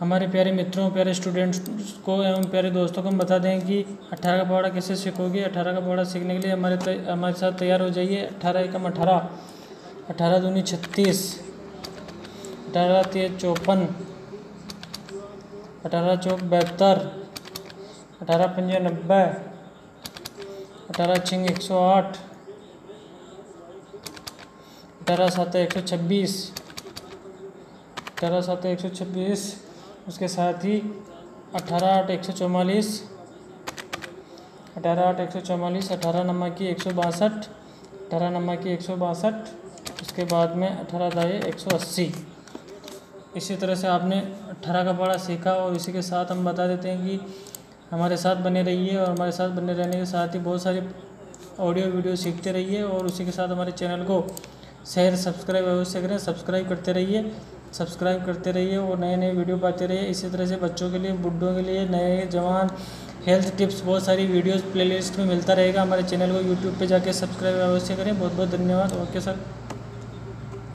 हमारे प्यारे मित्रों, प्यारे स्टूडेंट्स को एवं प्यारे दोस्तों को हम बता दें कि 18 का पौड़ा कैसे सीखोगे। 18 का पौड़ा सीखने के लिए हमारे साथ तैयार हो जाइए। 18 एकम 18, 18 दूनी 36, 18 तेज 54, 18 चौक 72, 18 पंजे 90, 18 छिंग 108, 18 सात 126, 18 सात 126। उसके साथ ही 18 8 144, 18 8 144, 18 नंबर की 162, 18 नंबर की 162। उसके बाद में 18 दाए 180। इसी तरह से आपने 18 का पौड़ा सीखा और इसी के साथ हम बता देते हैं कि हमारे साथ बने रहिए और हमारे साथ बने रहने के साथ ही बहुत सारी ऑडियो वीडियो सीखते रहिए और उसी के साथ हमारे चैनल को शेयर सब्सक्राइब अवश्य करें। सब्सक्राइब करते रहिए और नए नए वीडियो पाते रहिए। इसी तरह से बच्चों के लिए, बुड्ढों के लिए, नए जवान हेल्थ टिप्स बहुत सारी वीडियोस प्लेलिस्ट में मिलता रहेगा। हमारे चैनल को यूट्यूब पे जाके सब्सक्राइब अवश्य करें। बहुत बहुत धन्यवाद। Okay sir.